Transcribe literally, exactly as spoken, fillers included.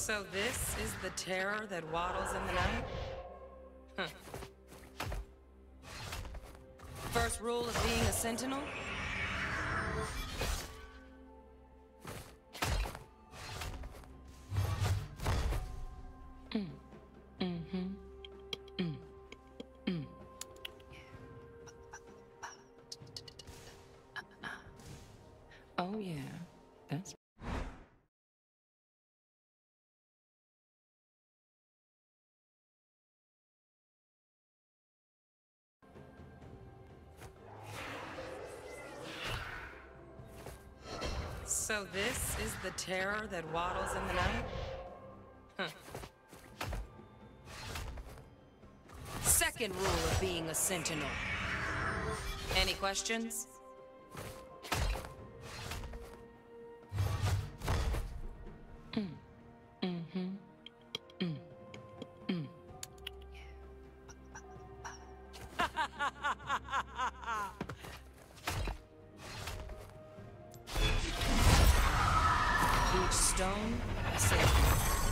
So this is the terror that waddles in the night? Huh. First rule of being a sentinel? Mm. Mm-hmm. Mm. Mm. Oh yeah, that's... So this is the terror that waddles in the night? Huh. Second rule of being a sentinel. Any questions? Mm. Mm-hmm. Mm. Mm. Each stone, a safety.